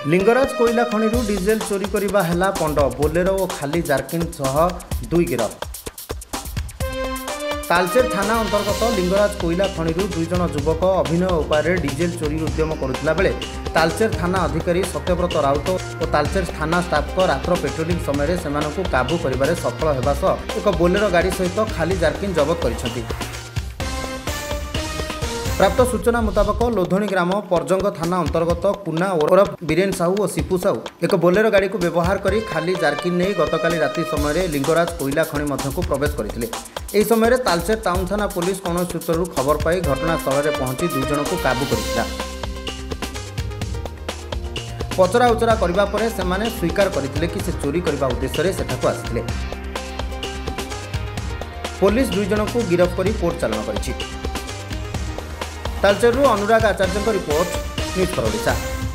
लिंगराज कोईला खनि डीजेल चोरी करवा है पंड बोलेरो और खाली जार्किन सह 2 गिरफ। तालचेर थाना अंतर्गत लिंगराज कोईला खनि 2 जन युवक अभिनय उपाय डीजेल चोरी उद्यम करुला बेले तालचेर थाना अधिकारी सत्यव्रत राउत और तालचेर थाना स्टाफ को रात्र पेट्रोलिंग समय से काबू कर सफल होगा सह एक बोलेरो गाड़ी सहित खाली जार्किन जबत कर। प्राप्त सूचना मुताबक लोधणी ग्राम परजंग थाना अंतर्गत कुना ओरफ बीरेन साहू और सिपू साहू एक बोलेरो गाड़ी को व्यवहार कर खाली जार्किन नहीं गतकाली राति समय लिंगराज कोईला खनि मध्यकु प्रवेश करते। यह समय तालचेर टाउन थाना पुलिस कौन सूत्रु खबर पाई घटनास्थल में पहुंची 2 जन को काबू कर पचरा उचरा करने पर से स्वीकार करते कि से चोरी करने उद्देश्य सेठाकु आसिथिले। पुलिस 2 जन को गिरफ्त कर कोर्ट चालाण करिछि। तालचेरु अनुराग आचार्य रिपोर्ट न्यूज4 ओडिशा।